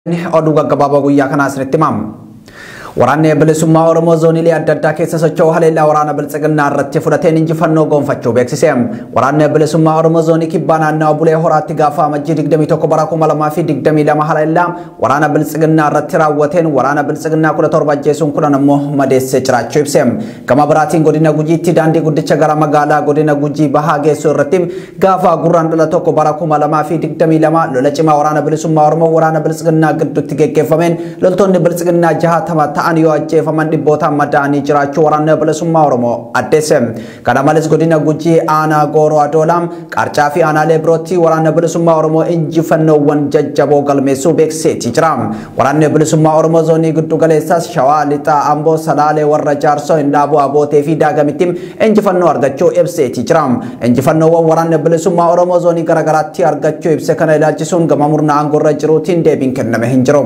oduu gaggabaabaa guyyaa kanaa isinitti himamu. Waraanni bilisummaa Oromoo zoonii adda addaa keessa socho'u haleellaa waraana biltsiginnaa irratti fudhateen injifannoo gonfachuu beeksise. Waraanni bilisummaa Oromoo zoonii kibbaa naannawaa Bulee Horaatti gaafa amajjii 21 bara 2022 haleellaa waraana biltsiginnaa irratti raawwateen waraana biltsiginnaa 17 ajjeesuun 10 ammoo madeessee jiraachuu ibse. Gama biraatiin godina Gujiitti daandii guddicha gara magaalaa godina Gujii bahaa geessuu irratti gaafa gurraandhala 1 bara 2022 lola cimaa waraana bilisummaa Oromoo waraana biltsiginnaa gidduutti geggeeffameen loltoonni biltsiginnaa 60 ta'an yoo ajjeefaman dhibbootaan madaa'anii jiraachuu waraanni bilisummaa Oromoo addeesse. Kana malees godina Gujii aanaa Gooroo Adoolaam Qarcaa fi aanaalee birootti waraanni bilisummaa Oromoo injifannoowwan jajjaboo galmeessuu beeksiseeti jira. Waraanni bilisummaa Oromoo zoonii giddu galeessaas Shawaa Lixaa Amboo Salaalee warra Jaarsoo Hindaaboo Abootee fi Daagamitti injifannoo argachuu ibseeti jira. Injifannoowwan waraanni bilisummaa Oromoo zoonii garagaraatti argachuu ibse kana ilaalchisuun gama murna aangorra jiruutiin deebiin kenname hin jiru.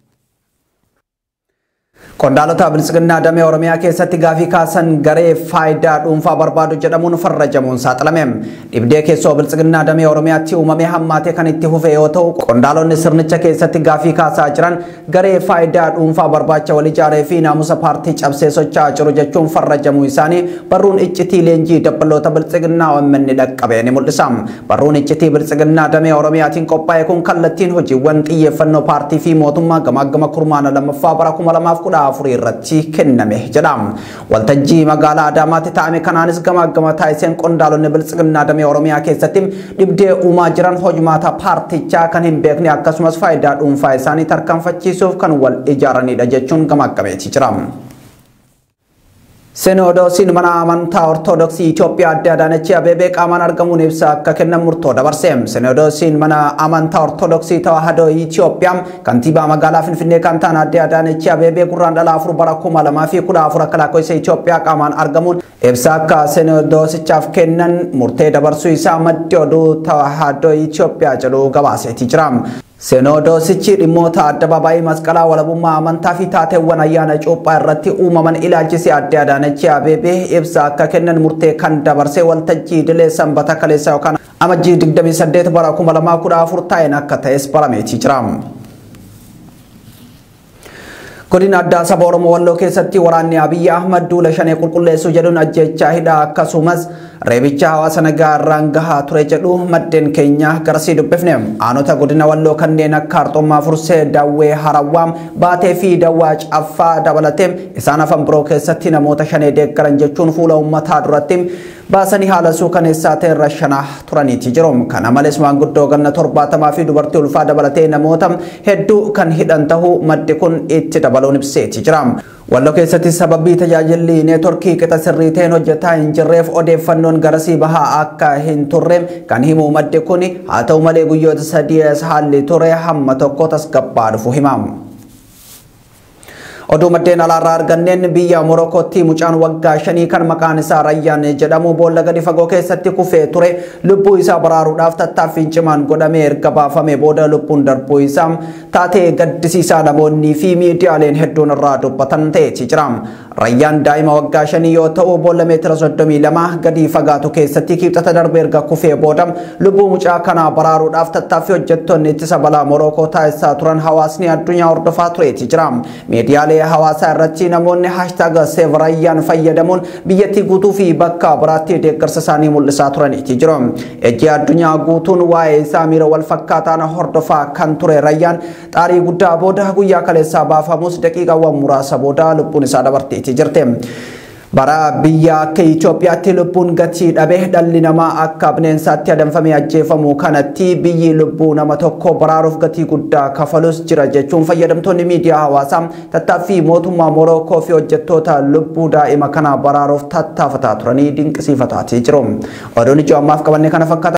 Qondaalota biltsiginnaa damee Oromiyaa keessatti gaafii kaasan garee faayidaa dhuunfaa barbaadu jedhamuun farrajamuun saaxilame. Dhibdee keessoo biltsiginnaa damee Oromiyaatti uumamee hammaatee kan itti fufe yoo ta'u, qondaalonni sirnicha keessatti gaafii kaasaa jiran garee faayidaa dhuunfaa barbaacha wal ijaaree fi naamusa paartii cabsee socho'aa jiru jechuun farrajamuu isaanii barruun iccitii leenjii dabbaloota biltsiginnaa OMN dhaqqabee ni mul'isa. Barruun iccitii biltsiginnaa damee Oromiyaatiin qophaa'e kun kallattiin hojiiwwan xiyyeeffannoo paartii fi mootummaa gamaagama kurmaana lammaffaa bara 2010 irratti kenname jedhama. Waltajjii magaalaa Adaamaatti taa'ame kanaanis gamaagama taasiseen qondaalonni biltsiginnaa damee Oromiyaa keessatti dhibdee uumaa jiran hojmaata paartichaa kan hin beekne akkasumas faayidaa dhuunfaa isaanii tarkaanfachiisuuf kan wal ijaaranidha jechuun gamaaggameeti jira. Sinodoosiin mana amantaa Ortodoksii Itoophiyaa adde Adaanech Abeebee qaamaan argamuun ibsa akka kennan murtoo dabarse. Sinodoosiin mana amantaa Ortodoksii Tawaahidoo Itoophiyaa kantiibaa magaalaa Finfinnee kan ta'an adde Adaanech Abeebee gurraandhala 4 bara 2014 akka lakkoofsa Itoophiyaa qaamaan argamuun ibsa akka sinodoosichaaf kennan murtee dabarsuu isaa maddi oduu Tawaahidoo Itoophiyaa jedhu gabaaseeti jira. Sinodoosichi dhimmoota addabaabaayii masqalaa walabummaa amantaa fi taateewwan ayyaana cuuphaa irratti uumaman ilaalchisee adde Adaanech Abeebee ibsa akka kennan murtee kan dabarse waltajjii idilee sanbata kaleessaa yookaan amajjii 28 bara 2014 taa'een akka ta'es barameeti jira. Godina addaa saba Oromoo Walloo keessatti waraanni Abiyyi Ahmad duula shanee qulqulleessuu jedhuun ajjechaa hidhaa akkasumas reebicha hawaasa nagaa irraan gahaa ture jedhu maddeen keenya garsii dubbifne. Aanota godina Walloo kanneen akka Arxummaa Fursee, Dawwee Harawwaam, Baatee fi Dawwaa Caffaa dabalatee isaan afan biroo keessatti namoota shanee deeggaran jechuun fuula uummataa duratti baasanii haala suukaneessaa ta'e irra shanaa turaniiti jiru. Kana malees maanguddoo ganna 70 fi dubartii ulfaa dabalatee namoota hedduu kan hidhan tahuu maddi kun itti dabaluun ibseeti jira. Walloo keessatti sababii tajaajilli neetworkii qixa sirrii ta'een hojjetaa hin jirreef odeeffannoon garasii bahaa akka hin turre kan himu maddi kun haa ta'u malee guyyoota 3 haalli ture hamma tokko tasgabbaa dhufu himamu. Oduu maddeen alaarraa arganneen biyya Morokootti mucaan waggaa 5 kan maqaan isaa Rayyaan jedhamu boolla gadi fagoo keessatti kufee ture lubbuu isaa baraaruudhaaf tattaaffiin cimaan godhamee erga baafame booda lubbuun darbuu isaa taatee gaddisiisaa namoonni fi miidiyaaleen hedduun irraa dubbatan ta'eeti jira. Rayyaan daa'ima waggaa 5 yoo ta'u boolla meetira 32 gadi fagaatu keessatti kibxata darbee erga kufee booda lubbuu mucaa kanaa baraaruudhaaf tattaaffii hojjettoonni ittisa balaa Morokoo taasisaa turan hawaasni addunyaa hordofaa tureeti jira. Miidiyaalee hawaasa irratti namoonni #Save Rayyaan fayyadamuun biyyattii guutuu fi bakka biraatti deeggarsa isaanii mul'isaa turaniiti jiru. Ejji addunyaa guutuun waa'ee isaa miira wal fakkaataan hordofaa kan ture Rayyaan xaarii guddaa booda guyyaa kaleessaa baafamus daqiiqaawwan muraasa booda lubbuun isaa dabarteeti jirte. Bara biyya akka Itoophiyaatti lubbuun gatii dhabee dhalli namaa akka bineensaatti adamfamee ajjeefamu kanatti biyyi lubbuu nama tokko baraaruuf gatii guddaa kafalus jira jechuun fayyadamtoonni miidiyaa hawaasaa tattaaffii mootummaa Morokoo fi hojjettoota lubbuu daa'ima kana baraaruuf tattaafataa turanii dinqisiifataa jiru. Oduun ijoo ammaaf qabanne kana fakkaata.